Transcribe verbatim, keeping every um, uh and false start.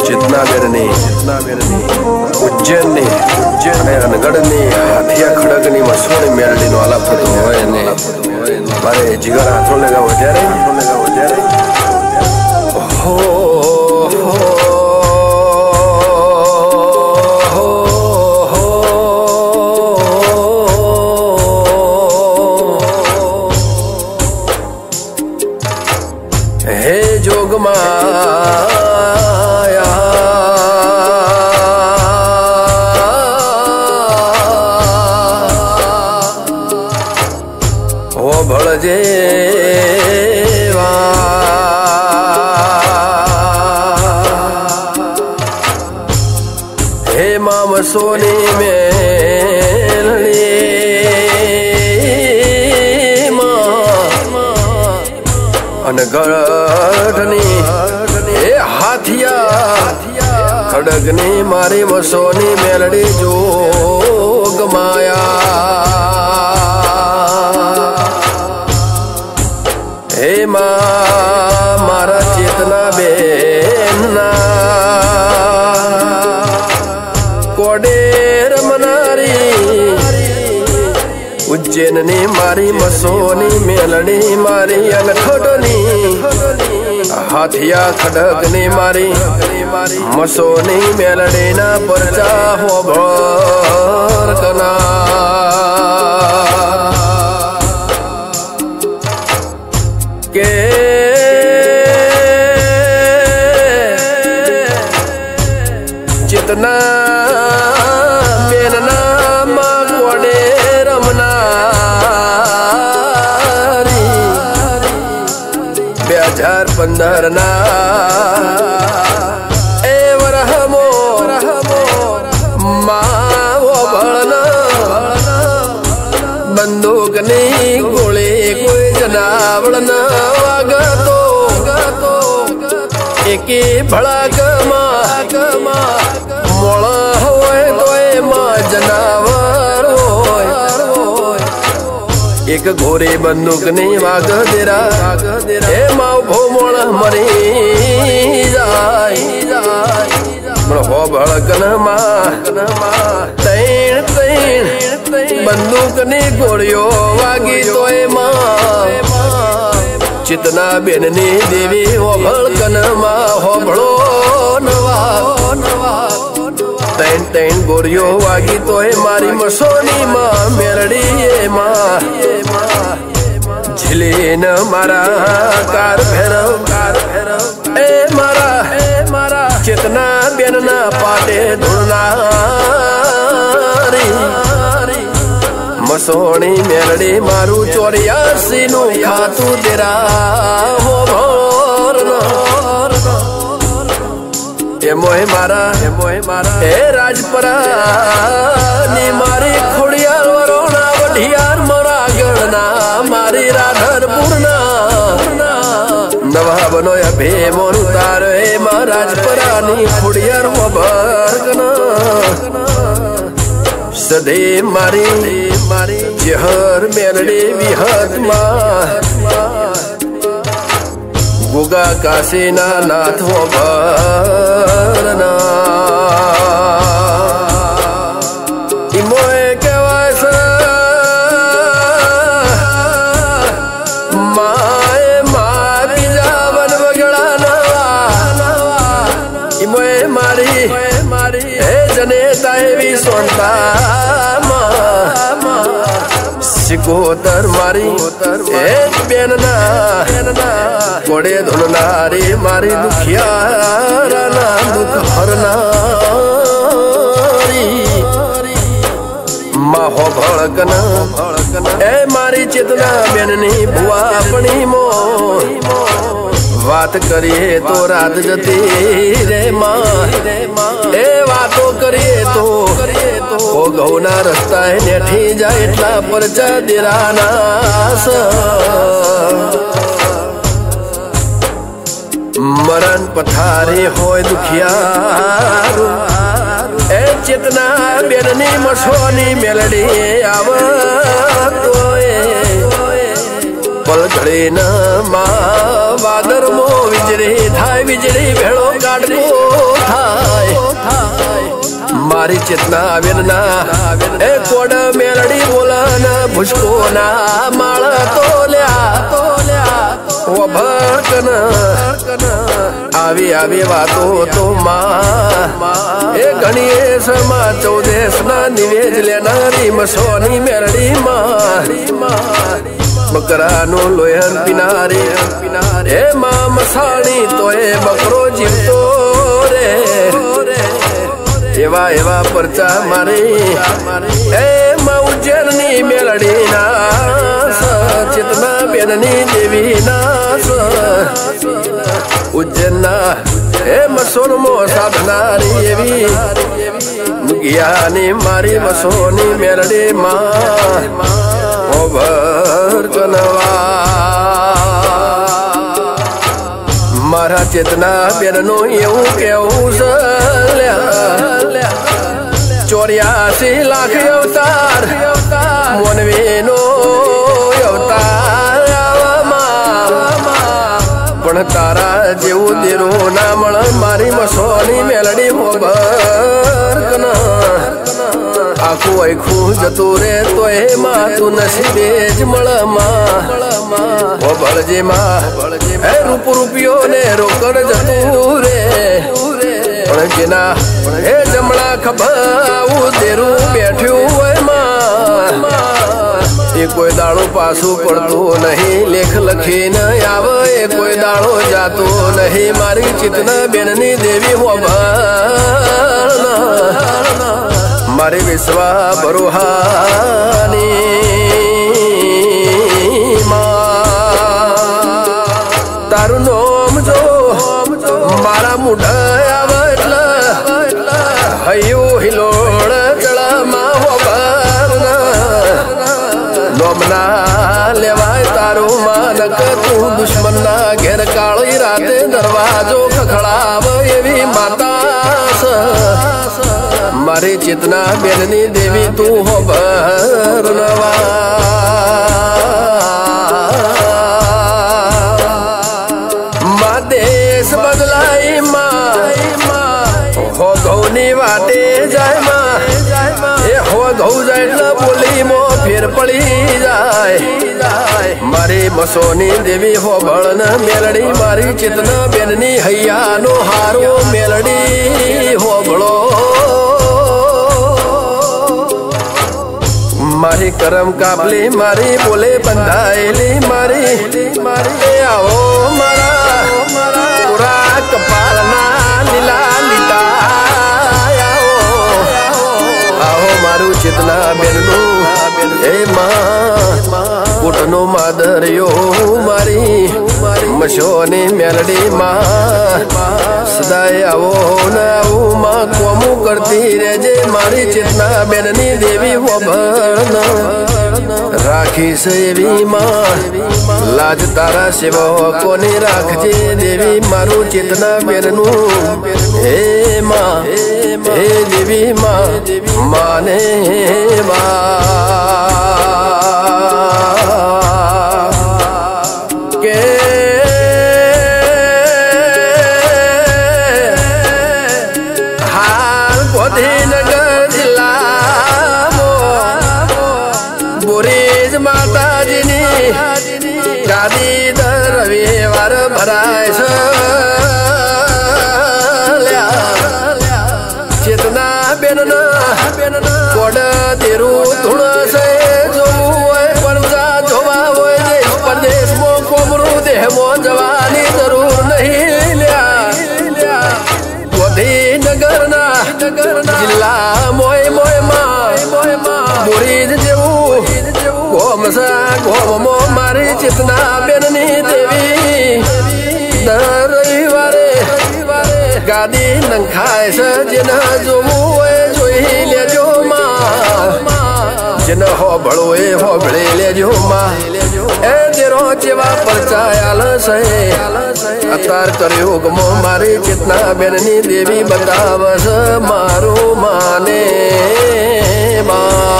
चेतना बेरनी चेतना बेरनी उज्जैन ने उज्जैन ने अनगढ़ ने हाथिया खड़क ने मसोनी मेलडी नो आलाप थतो होय ने मारे जिगर हाथों लगा वजारे हाथों लगा वजारे हो हे जोग माया हो भड़जे हे माम सोनी में गढ़नी ए हाथिया खड़गनी मारी मसोनी मेलड़ी जोग माया हे माँ मारा चेतना बेना कोडेर मनारी उज्जैन ने मारी मसोनी मेलड़ी मारी अनखोटनी हाथिया खड़क ने मारी मसोनी मेलड़ी ना परचा हो भड़कना के जितना बेनना हजार पंदर ना ए वरहमो माँ वो भड़ना बंदूक नहीं गोले कोई जनावड़ना वागा तो एक भड़ा कमा मोड़ा होए तोए माँ जनावर एक घोरे बंदूक नहीं वाग देरा हे माँ भोमोड़ मरी जाई हो भड़कन माँ तैन तैन बंदूक नहीं गोड़ियो वागी तोए माँ चितना बेननी देवी हो भड़कन माँ हो भड़ो नवा तैन तैन गोरियो वागी तोए मारी मसोनी माँ मेलड़ी ये माँ झिले न मारा कार भैरव कार भैरव ए मारा ए मारा चेतना बेनना पाटे धुलना मसोनी मेलड़ी मारू चौरियासी नु खातू तेरा हो भोरना ए मोहे मारा ए मोहे मारा ए राजपरा नी मारी खोड़ियार वरोना वढियार मोरा गणना मारी राधर पूर्णा नवा बनो या भे मोन तार ए मां राजपरा नी खोड़ियार वबरगना सदे मारी मारी जहर मेलड़ी विहत मां गुगा काशीना नाथ हो भरना इमोए केवास माए माँ बिजावन बगड़ा नवा इमोए मारी मारी हे जने ताए भी सोनता सिकोतर मारी ए बेनना कोड़े धुलनारी मारी दुखियारा ना दुख हरना माँ हो भड़कना ए मारी चेतना बेननी बुआ अपनी मो बात करिए तो रात जती रे माँ ए वातो करिए तो ओ गौना रस्ता है नेठी जाए इतना परचा दिराना मरण पथारी होय दुखियारू ए चेतना बेननी मसोनी मेलडी आवत पल घड़े न माँ बादर मो विजड़ी थाय विजड़ी भेड़ो काटको थाय मारी चेतना वेदना ए कोड मेलडी बोलन भुसको ना माळ तोल्या वो भड़कन आवी आवी वातो तो मां ए गणेश मा चौदेश ना निवेद लेनारी मसोनी मेलडी मां बकरा नो लोयन पिनारे ए मां मसाणी तो ए बकरो जीवतो रे एवा एवा परचा मारे ए मां उज्जैनी मेलडी ना चेतना बेननी देवी नास उज्जैना ए मसोन मो साधनारी एवी मुगियानी मारी मसोनी मेलडी मां ओभर कनवा मारा चेतना बेननो एवं केवं सल्या चौरासी लाख अवतार मोनवीनो अवतार पण तारा जेवू देरो ना मळ मारी मसोनी मेलडी होबर कना आखू ऐखू जतो रे तोय मा तू नसीबे ज मळ मा होबळ जे मा ए रूप रूपियो ने रोकड़ जतो रे पण जेना ए जमला खबाऊ देरू बैठ्यो होय मा ए कोई दाड़ो पासो पड़तो नहीं लेख लखी न आवे कोई दाड़ो जातो नहीं मारी चितना बेननी देवी हो मारे विश्वा बरोहानी तारू नोम जो मारा मुढ़ा आवटला हयो हिलोड़ चला मा हो नोमना लेवाय तारू मानक तू दुश्मन ना घेर काली राते दरवाजो खखड़ाव एवी माता मारे चेतना बेननी देवी तू हो बरनवा मा देश बदलाई माँ हो गौनी वाटे जाय माँ ए हो गौ जाय बोली मो फिर पड़ी जाय मारी मसोनी देवी हो बड़न मेलडी मारी चेतना बेननी हैया नो हारो मेलडी हो बड़ो मारी करम कापली मारी बोले बंधाएली मारी मारी आओ मारा पूरा कपाल ना लीला लीता आओ मारू चेतना बेनू ए मां कुटनो मादरियो मारी मशोनी मेलडी मां सदाए आवो न आवो मां कोमू करती रेजे मारी चेतना बेननी देवी वो भरन राखी सेवी मां लाज तारा सेवा कोनी राखजे देवी मारू चेतना बेनू हे मां हे देवी मां माने मां गादी दर रविवार भराय चेतना बेनना कोड देरू तुळस जो परजा जोवा होय परदेश मो कोमरू देह मो जवानी जरूर नहीं ल्या गोधी नगर ना जिल्ला मोय मोय मा बुरीज जेवू गोमसा गोमो मारी चेतना बेननी देवी दर रविवारे गादी नंखाय सजन जो मुए जोई ले जो मां जन हो बड़ोए हो बड़े ले जो मां ए जेरो जेवा परचायाल सहे अतार करयो गमो मारी चेतना बेननी देवी बतावस मारो माने मां